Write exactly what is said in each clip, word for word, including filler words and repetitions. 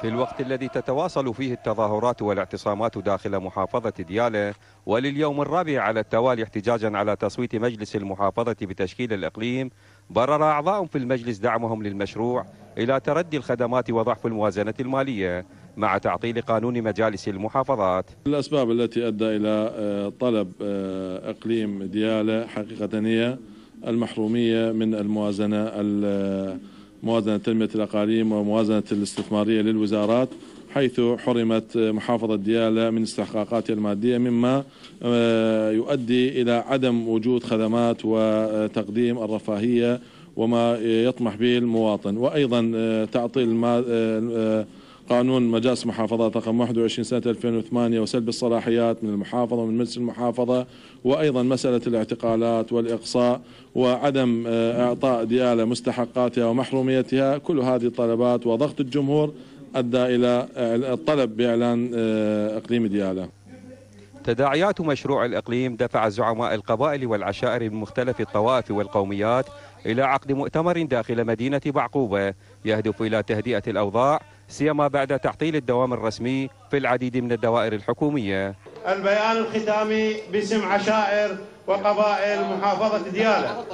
في الوقت الذي تتواصل فيه التظاهرات والاعتصامات داخل محافظة ديالى، ولليوم الرابع على التوالي احتجاجا على تصويت مجلس المحافظة بتشكيل الإقليم، برر أعضاء في المجلس دعمهم للمشروع إلى تردي الخدمات وضعف الموازنة المالية مع تعطيل قانون مجالس المحافظات. الأسباب التي أدى إلى طلب إقليم ديالى حقيقة هي المحرومية من الموازنة موازنة تنمية الأقاليم وموازنة الاستثمارية للوزارات، حيث حرمت محافظة ديالى من استحقاقاتها المادية، مما يؤدي إلى عدم وجود خدمات وتقديم الرفاهية وما يطمح به المواطن. وأيضا تعطيل قانون مجالس المحافظات رقم واحد وعشرين سنة ألفين وثمانية وسلب الصلاحيات من المحافظة ومن مجلس المحافظة، وأيضا مسألة الاعتقالات والإقصاء وعدم إعطاء ديالى مستحقاتها ومحروميتها. كل هذه الطلبات وضغط الجمهور أدى إلى الطلب بإعلان إقليم ديالى. تداعيات مشروع الإقليم دفع زعماء القبائل والعشائر من مختلف الطوائف والقوميات إلى عقد مؤتمر داخل مدينة بعقوبة يهدف إلى تهدئة الأوضاع، سيما بعد تعطيل الدوام الرسمي في العديد من الدوائر الحكومية. البيان الختامي باسم عشائر وقبائل محافظة ديالى.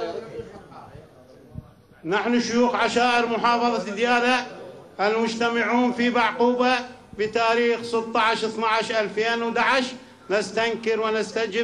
نحن شيوخ عشائر محافظة ديالى المجتمعون في بعقوبة بتاريخ ستة عشر اثني عشر ألفين وأحد عشر نستنكر ونستجب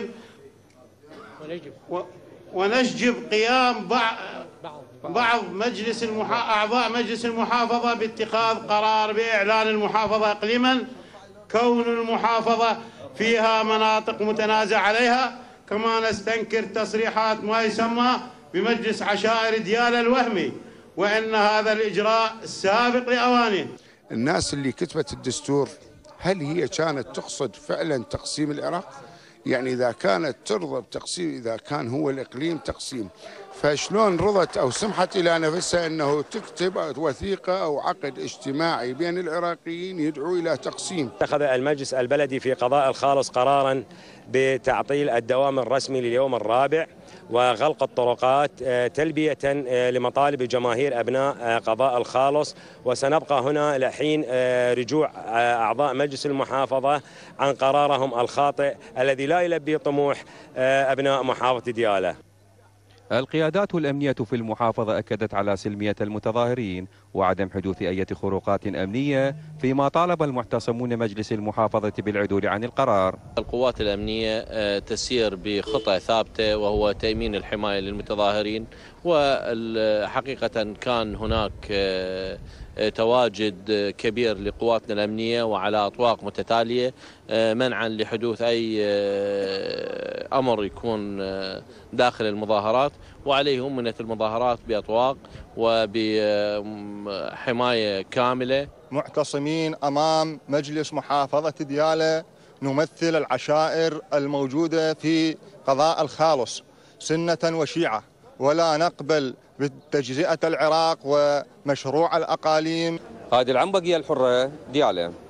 ونشجب قيام بعض مجلس المحا... أعضاء مجلس المحافظة باتخاذ قرار بإعلان المحافظة إقليما، كون المحافظة فيها مناطق متنازع عليها. كما نستنكر تصريحات ما يسمى بمجلس عشائر ديالى الوهمي، وإن هذا الإجراء سابق لأوانه. الناس اللي كتبت الدستور هل هي كانت تقصد فعلا تقسيم العراق؟ يعني إذا كانت ترضى بتقسيم، إذا كان هو الإقليم تقسيم، فشلون رضت أو سمحت إلى نفسها أنه تكتب وثيقة أو عقد اجتماعي بين العراقيين يدعو إلى تقسيم؟ اتخذ المجلس البلدي في قضاء الخالص قرارا بتعطيل الدوام الرسمي لليوم الرابع وغلق الطرقات تلبية لمطالب جماهير أبناء قضاء الخالص، وسنبقى هنا لحين رجوع أعضاء مجلس المحافظة عن قرارهم الخاطئ الذي لا يلبي طموح أبناء محافظة ديالى. القيادات الأمنية في المحافظة أكدت على سلمية المتظاهرين وعدم حدوث أي خروقات أمنية، فيما طالب المعتصمون مجلس المحافظة بالعدول عن القرار. القوات الأمنية تسير بخطة ثابتة وهو تأمين الحماية للمتظاهرين، وحقيقة كان هناك تواجد كبير لقواتنا الأمنية وعلى أطواق متتالية منعا لحدوث أي أمر يكون داخل المظاهرات، وعليه أمنت المظاهرات بأطواق وبحماية كاملة. معتصمين أمام مجلس محافظة ديالى نمثل العشائر الموجودة في قضاء الخالص سنة وشيعة، ولا نقبل بتجزئة العراق ومشروع الأقاليم. قائد العنبقية الحرة ديالى.